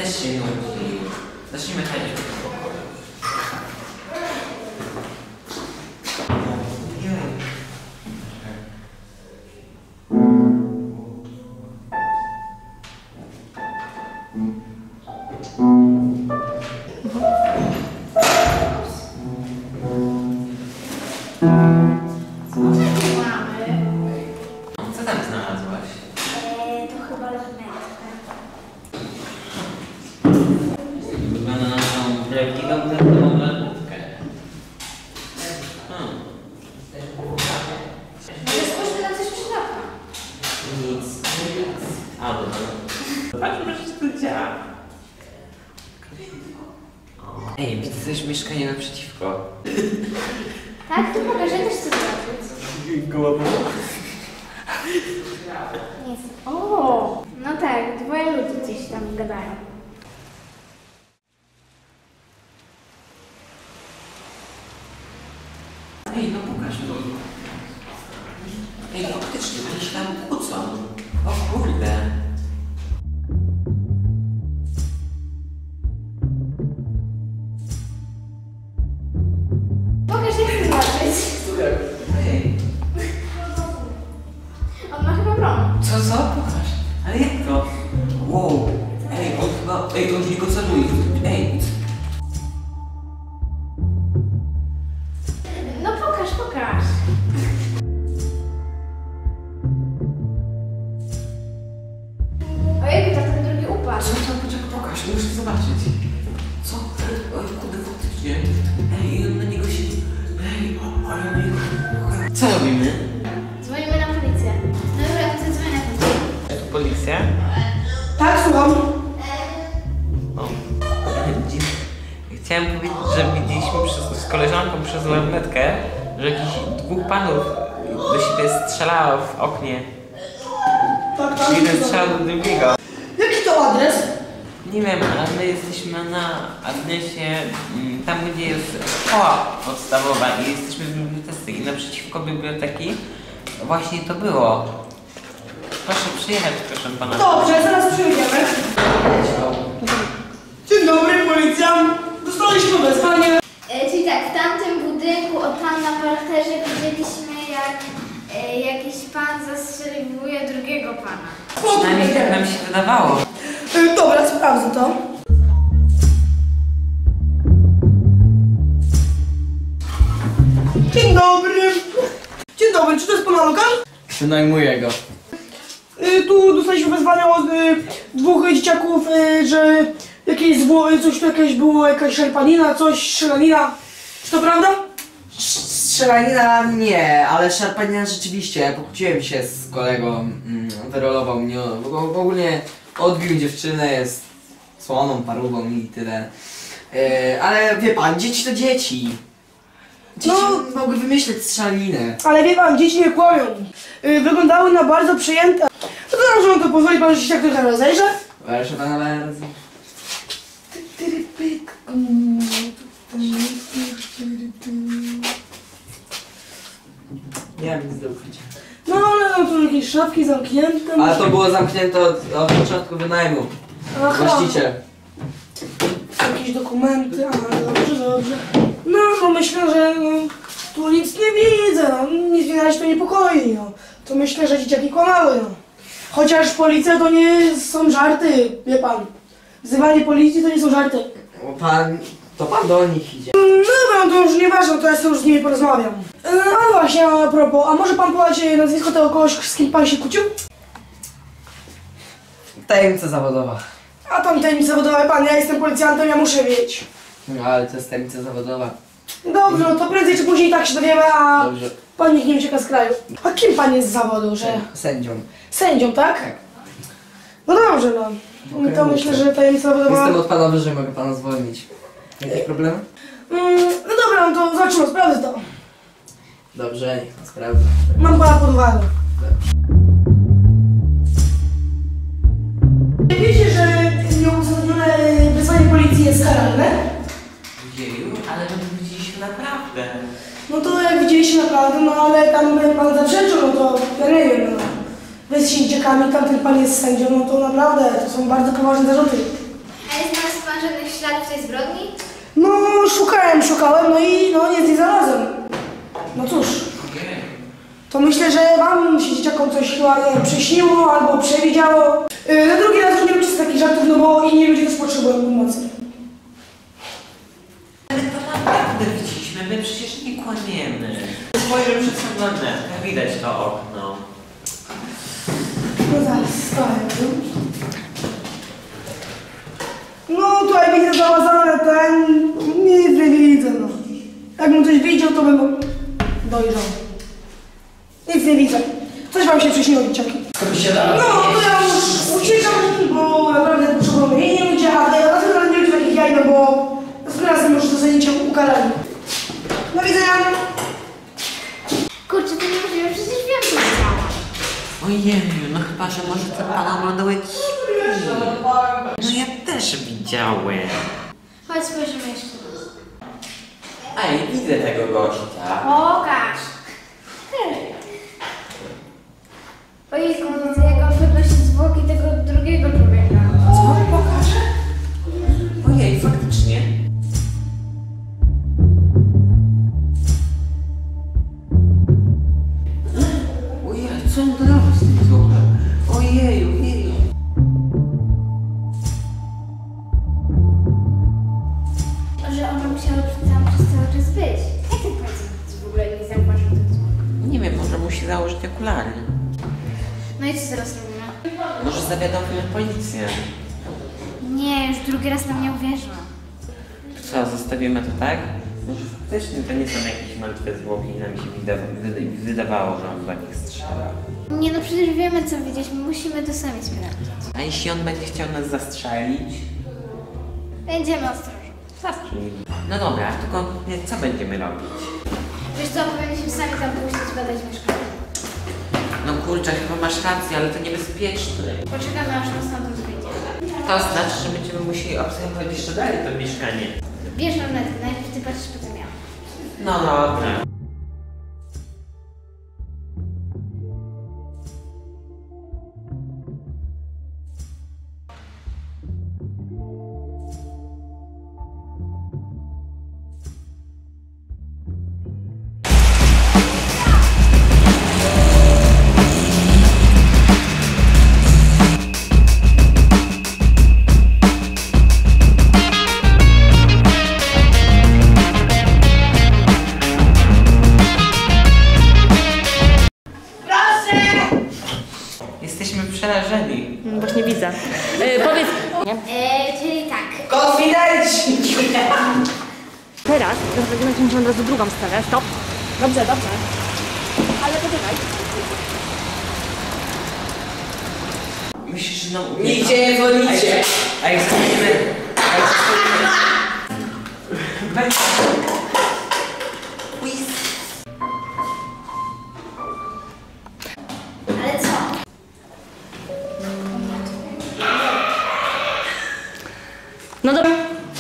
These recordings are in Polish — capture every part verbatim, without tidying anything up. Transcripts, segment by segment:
też się nudzi. Zacznijmy chodzić po pokoju. Co tam znalazłaś? Eee, to chyba lornetkę. Wygląda na tą prawdziwą testową lornetkę. Hmm. Może spójrzmy na coś przy lata. Nic. A, dobra. Zobaczmy, że wszystko działa. Ej, widzę coś mieszkanie naprzeciwko. Tak? To pokażę, też chcę zobaczyć. Nic. O! No tak, dwoje ludzi gdzieś tam gadają. Ej, no pokaż mi. Ej, faktycznie, oni się tam kłócą. O kurde. Pokaż, ja chcę zobaczyć. Ej, On ma chyba broń. co, co? Pokaż. Ale jak to? Wow. Ej, on chyba, ej, on w niego celuje. Ej. No pokaż, pokaż. Ojej, tak ten drugi upadł. Co to? Poczekaj, pokaż, muszę zobaczyć. Co? Oj, kurde, faktycznie. Ej, on na niego się... Ej, ale na niego... Co robimy? Dzwonimy na policję. No dobra, to dzwonię na policję. Tu policja? Tak, słucham. O. Chciałem powiedzieć, że widzieliśmy przez, z koleżanką przez lornetkę, że jakichś dwóch panów do siebie strzelało w oknie. Tak, tak. Jeden strzelał do drugiego. Jaki to adres? Nie wiem, ale my jesteśmy na adresie mm, tam, gdzie jest szkoła podstawowa i jesteśmy w bibliotece i naprzeciwko biblioteki właśnie to było. Proszę przyjechać, proszę pana. Dobrze, zaraz przyjdziemy. Dzień dobry, policjant. Dostaliśmy wezwanie. E, czyli tak, w tamtym budynku, o tam na parterze widzieliśmy jak e, jakiś pan zastrzeliwuje drugiego pana. Przynajmniej tak nam się wydawało. Y, Dobra, sprawdzę to. Dzień dobry. Dzień dobry, czy to jest pana lokal? Wynajmuję go. Y, Tu dostaliśmy wezwanie od y, dwóch dzieciaków, y, że jakieś było, coś tu jakieś było, jakaś szarpanina, coś, strzelanina. Czy to prawda? Strzelanina nie, ale szarpanina rzeczywiście. Pokłóciłem się z kolegą, mm, wyrolował mnie, w w ogóle odbił dziewczynę, jest słoną, parówą i tyle. E, ale wie pan, dzieci to dzieci. Dzieci No. mogły wymyśleć strzelaninę. Ale wie pan, dzieci nie kłamią. Y, Wyglądały na bardzo przyjęte. No to dobrze, no to pozwoli pan, że się tak trochę rozejrzę? Proszę pana bardzo. Nie mam nic do ukrycia. No ale no tu jakieś szafki zamknięte. Ale to było zamknięte od, od początku wynajmu. Aha. Właściciel. Jakieś dokumenty, ale dobrze, dobrze. No, no myślę, że no, tu nic nie widzę, no, nic mnie na razie to niepokoi, no. To myślę, że dzieciaki kłamały, no. Chociaż policja to nie są żarty, wie pan. Wzywanie policji to nie są żarty. O, pan, to pan do nich idzie. No dobra, no to już nieważne, to ja sobie już z nimi porozmawiam. E, a właśnie, a propos, a może pan podać nazwisko tego kogoś, z kim pan się kłócił? Tajemnica zawodowa. A tam tajemnica zawodowa, pan, ja jestem policjantem, ja muszę wiedzieć. No, ale to jest tajemnica zawodowa. Dobrze, no to prędzej czy później tak się dowiemy, a Dobrze. pan nikt nie ucieka z kraju. A kim pan jest z zawodu, że... Sędzią. Sędzią, tak? Tak. No dobrze, no. Okej, To dobrze. myślę, że tajemnica zawodowa... Jestem od pana wyżej, mogę pana zwolnić. Jakieś problemy? Mm, no dobra, no to zobaczymy, sprawdzę to. Dobrze, niech pan sprawdza. Mam pana pod uwagę. Wiecie, że nieuzasadnione wezwanie policji jest karalne? Jeju, ale my widzieliśmy naprawdę. No to jak widzieliście naprawdę, no ale tam pan zaprzeczył, no to ja nie wiem, no. Wy z dzieciakami, tamten pan jest sędzią, no to naprawdę to są bardzo poważne zarzuty. Ale żadnych śladów tej zbrodni? No, szukałem, szukałem, no i no nic nie znalazłem. No cóż, to myślę, że wam się dzieciakom coś chyba nie wiem, przyśniło albo przewidziało. Yy, na drugi raz już nie róbcie takich żartów, no bo inni ludzie też potrzebują pomocy. Ale to naprawdę widzieliśmy, my przecież nie kłamiemy. Spojrzę przez oglądę, widać to okno. No zaraz, stoję. No tutaj widzę załazane ten, nic nie widzę, no. Jakbym coś widział, to bym dojrzał. Nic nie widzę. Coś wam się przyśniło, dzieciaki. No, to ja już uciekam, bo naprawdę potrzebuję inni ludzie, a ja na tym nie ludzie takich jaj, no bo następnym razem już to zajęcie ukarali. Do widzenia. Kurczę, to niemożliwe, przecież wiem, co widziałam. Ojeju, no chyba, że może ten pan oglądał jakiś film. No ja też widziałem. Chodź, spojrzymy jeszcze raz. Ej, widzę tego gościa. Pokaż! Ojejku, widzę, jak on podnosi zwłoki tego drugiego człowieka. Co? Pokaż. Ojej, faktycznie. Ojej, co on robi z tym zwłokiem? Ojeju, jeju. Że ona musiała tam przez cały czas być. Jak ten pacjent w ogóle nie zauważył tych zwłok? Nie wiem, może musi założyć okulary. No i co teraz robimy? Może zawiadomimy policję. Nie, już drugi raz nam nie uwierzyła. Co, zostawimy to tak? Może faktycznie to nie są jakieś martwe zwłoki i nam się wyda- wyda- wydawało, że on do nich strzela. Nie no, przecież wiemy, co widzieć. Musimy to sami sprawdzić. A jeśli on będzie chciał nas zastrzelić? Będziemy ostrożni. Zastrzelić. No dobra, tylko nie, co będziemy robić? Wiesz co, powinniśmy sami tam pójść badać mieszkanie. No kurczę, chyba masz rację, ale to niebezpieczne. Poczekamy, aż nas stamtąd wyjdzie. To znaczy, że będziemy musieli obserwować jeszcze dalej to mieszkanie. Bierz lornetkę, najpierw ty patrzysz, potem ja. No dobra. Jesteśmy przerażeni. Właśnie widzę. E, powiedz. Eee, czyli tak. Konfidenci! Teraz będziemy wziąć od razu drugą stronę. Stop. Dobrze, dobrze. Ale poczekaj. Myślisz, że nam Nigdzie nie dzwonicie. A jak zostaniemy... A jak zostaniemy... Weź... Ale co? No dobra.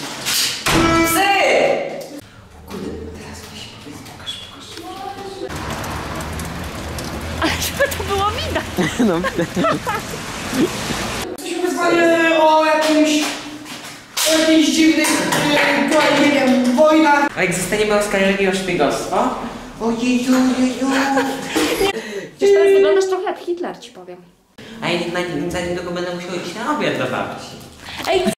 Kurde, teraz weź powiedz, pokaż, pokaż. Ale żeby to było widać. Jesteśmy wezwani o jakimś... o jakichś dziwnych... Yy, tutaj, nie wiem, wojnach. A jak zostaniemy oskarżeni o szpiegostwo? Ojeju, ojeju. Przecież teraz wyglądasz trochę jak Hitler, ci powiem. A ja nie- za niedługo będę musiał iść na obiad do babci. Ej,